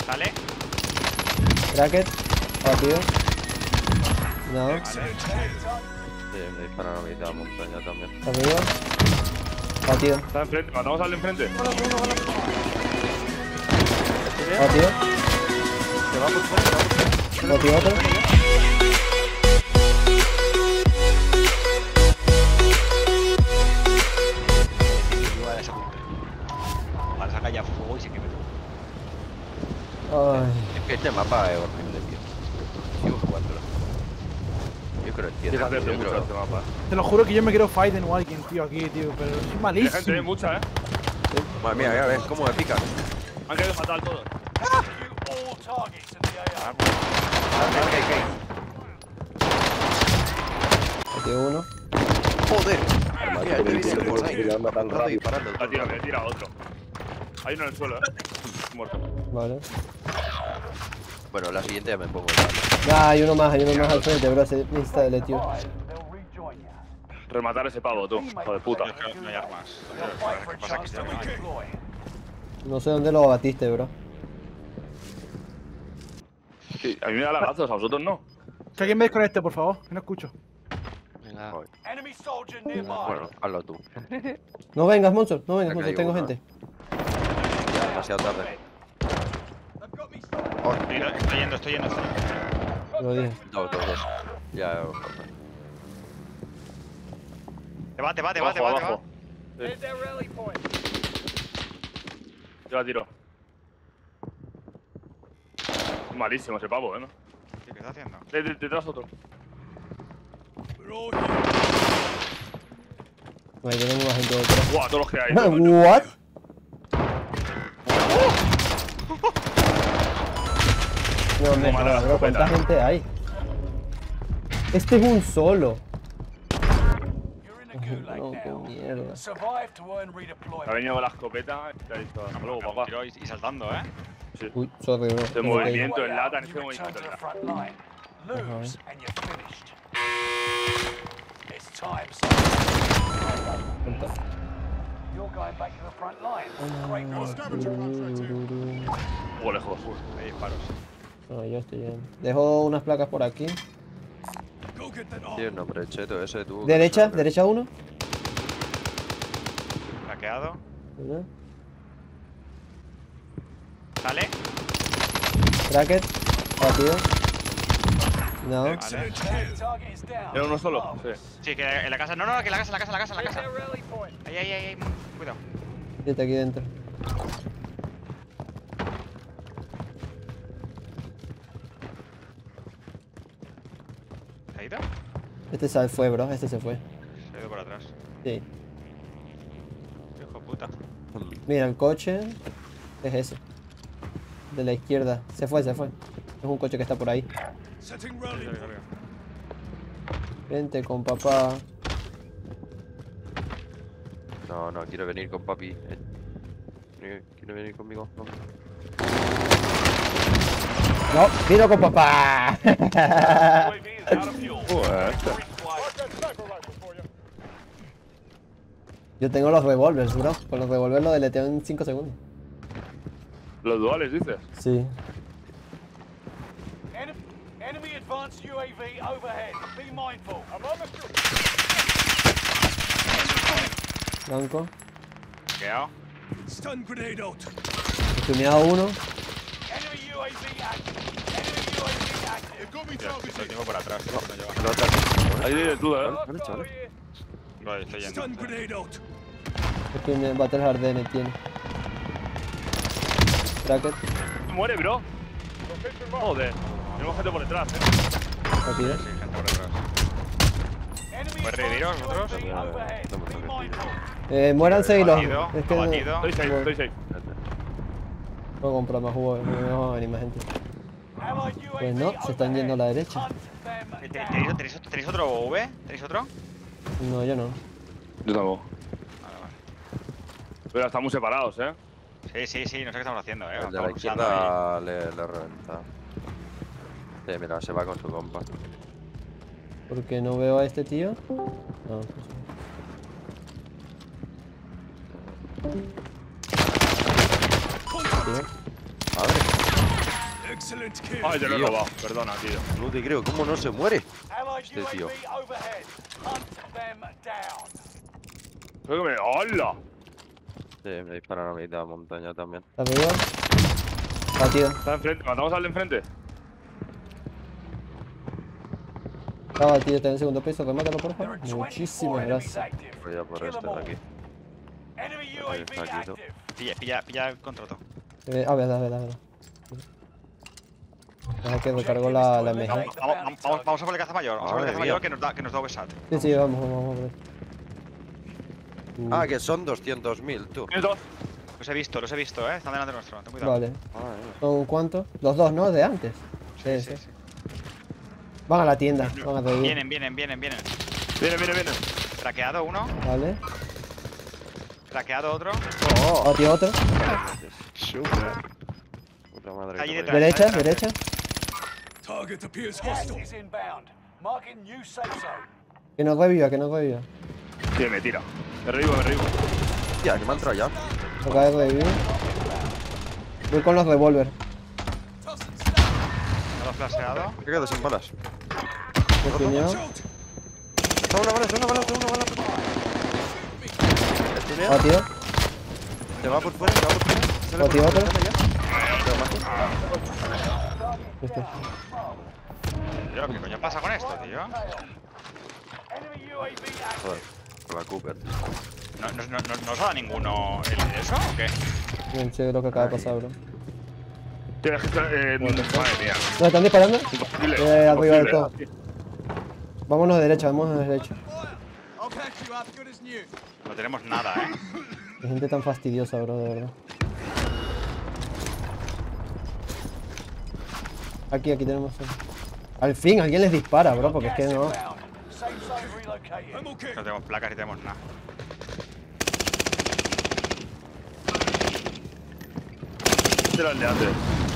Sale. Bracket. Abatido. No. Vale. Sí, me disparan a mitad de la montaña también. Arriba. Abatido. Está enfrente, matamos al de enfrente. Abatido. Se va por fuera, Abatido otro. Para sacar ya fuego y se queme Ay. todo. Es que este mapa es horrible, tío. Sigo jugándolo. Yo creo que Fíjate, entiendo. mucho este mapa. Te lo juro que yo me quiero fight en Walking, tío, aquí, tío, pero soy La gente hay malísimo. mucha, Madre mía, ya ves cómo me pican. Han caído fatal todos. Abatido uno. Joder. Mira, yo he visto por ahí. Disparando, disparando. Me he tirado otro. Hay uno en el suelo, muerto. Vale. Bueno, la siguiente ya me pongo. Ya, hay uno más al frente, bro. Se necesita el tío. Rematar ese pavo, tú, hijo de puta. No hay armas. ¿Qué pasa? Que está muy bien. No sé dónde lo abatiste, bro. Sí, a mí me da lagazos, a vosotros no. Que alguien me desconecte, por favor, que no escucho. Venga. Voy. Bueno, hazlo tú. No vengas, Monster. No vengas, Acá Monster. hay Tengo uno. gente. Ya, demasiado tarde. Oh, Estoy yendo. Lo dije. dos. Ya, Te va. Abajo. Sí. Yo la tiro. Malísimo ese pavo, ¿no? ¿Qué está haciendo? Detrás otro. Ahí tenemos más gente detrás. Guau, todos los que hay. todos. ¿What? No me Mala jodas, bro. ¿Cuánta escopeta. gente hay? Este es un solo. No, qué mierda. Ha venido con la escopeta y te ha dicho, hasta luego, papá. Tiro y saltando, ¿eh? Sí. Uy, sorry, bro. Este Me caí. movimiento en lata, en este movimiento en lata. Hubo lejos. Hay disparos. No, yo estoy bien. Dejo unas placas por aquí. tío, el nombre cheto ese tú. Derecha uno. Hackeado. ¿Verdad? Sale. Bracket. Abatido. No. Vale. ¿Era uno solo? Sí. Sí, que en la casa. No, que en la casa. Ahí. Cuidado. Siete aquí dentro. ¿Se ha ido? Este se fue, bro. Este se fue. Se ha ido por atrás. Sí. Hijo de puta. Mira, el coche es ese. De la izquierda. Se fue. Es un coche que está por ahí. Vente con papá. No, quiero venir con papi. Quiero venir conmigo. No. No, vino con papá. Yo tengo los revólveres, bro. Con los revólveres lo deleteo en 5 segundos. Los duales, dices. Sí. Enemy advanced UAV overhead. Be mindful. Blanco. Hackeado. Tuneado uno. Enemy UAV active. Enemy UAV active. Lo tengo por atrás. No lleva. Ahí de tú, Voy, estoy yendo. Este tiene Battle Hardened tiene. Bracket. Muere, bro. Joder. Tenemos gente por detrás, Abatido. Sí, gente por detrás. Enemy ¿Puedes reviviros vosotros? overhead. No me Be toques, mindful. Muéranse y los. Abatido. Es que Abatido. Estoy safe. no compro más jugo, no va a venir más gente. Allied UAV Pues no, se están yendo a la derecha. Hunt them ¿Tenéis otro V? ¿Tenéis otro? No, yo no. Yo tampoco. Vale. Pero estamos separados, Sí, no sé qué estamos haciendo, El de la Estamos cruzando izquierda le reventa. Sí, mira, se va con su compa. Porque no veo a este tío. No, Tío. Madre, Excellent kill. Ay, te lo he Tío. robado. Perdona, tío. no te creo. ¿Cómo no se muere? Allied Este UAV tío. overhead. Hunt them down. Creo que me... ¡Hola! Sí, me disparan a mitad de la montaña también. ¿Está vivo? Batido. Está enfrente. ¿Matamos al de enfrente? Está batido, está en el segundo piso. Remátalo, por There favor. are 24 Muchísimas enemies gracias. active. Voy a por Kill este them de all. aquí. Enemy Ahí UAV está, quieto. active. Pilla el contrato. Verdad. Deja que recargó la MG. Vamos a por el caza mayor. Vamos a por el Madre caza mayor mía. que nos da OVSAT. Sí, vamos por ahí. Ah, que son 200.000, tú. ¿Tienes dos? Los he visto, Están delante nuestro. Ten cuidado. Vale. Madre mía. ¿Son cuántos? Los dos, ¿no? De antes. Sí. Van a la tienda. Van a revivir. Vienen. Viene. Traqueado uno. Vale. Traqueado otro. Batido otro. Puta madre. Ahí que detrás. vaya. Derecha. Target appears hostile. Gas is inbound. Marking new safe zone. Que nos reviva. Sí, me tira. Me revivo. Hostia, que me ha entrado ya. Acaba de revivir. Voy con los revólver. Me lo he flasheado. Me he quedado sin balas. Me piñó. Está una bala. El tuneo. Batido. Te va por fuera. Sale Batido por otro. fuera ya. Te lo mato. Este. Tío, ¿qué coño pasa con esto, tío? Enemy UAV active. Joder, con la Cooper. ¿No os ha dado ninguno el eso o qué? Bien chévere lo que acaba de pasar, bro. Tienes que estar... madre mía. ¿Nos están disparando? Imposible. Arriba del Imposible. todo. Vámonos de derecha. No tenemos nada, Qué gente tan fastidiosa, bro, de verdad. Aquí tenemos. Al fin, alguien les dispara, bro, porque es que no. Inbound. Safe zone relocated. No tenemos placas ni tenemos nada. Este era el de antes.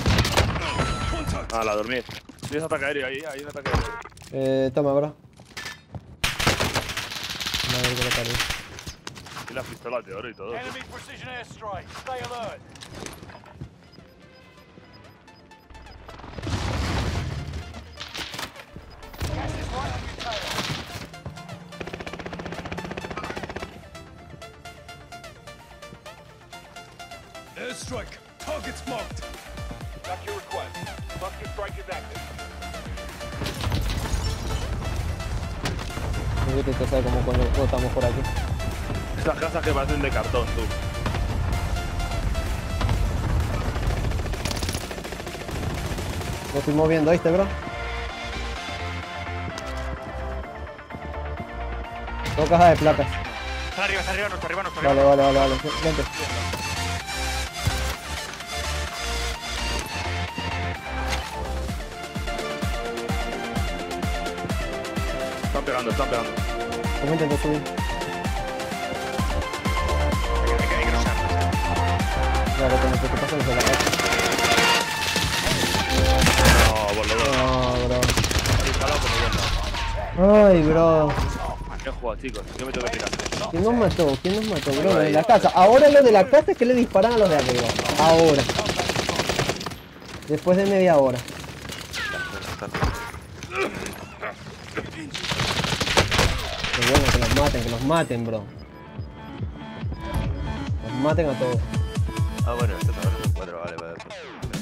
A dormir. Tienes ataque aéreo ahí, hay un ataque aéreo. Toma, bro. Madre que lo parió. Y las pistolas de oro y todo. Enemy precision airstrike. Stay alert. Gas is right on your tail. Airstrike. Targets marked. Got your request. Buster strike is active. No sé qué sabe como cuando estamos por aquí. Estas casas que parecen de cartón, tú. Me estoy moviendo, ¿viste, bro? Dos cajas de placas. Está arriba, nuestro arriba. Vale. Vente. Están pegando. ¿Cómo intento subir? Hay que cruzar. Claro, que no sé qué pasa desde la casa. No, por lo menos. No, bro. Disparado por lo menos. Ay, bro. Qué juego, chicos. Yo me tengo que tirar. ¿Quién nos mató, bro? Los de la casa. Ahora los de la casa es que le disparan a los de arriba. Ahora. Después de media hora. Qué bueno que los maten, bro. Los maten a todos. Ah, bueno, este también es un 4, vale.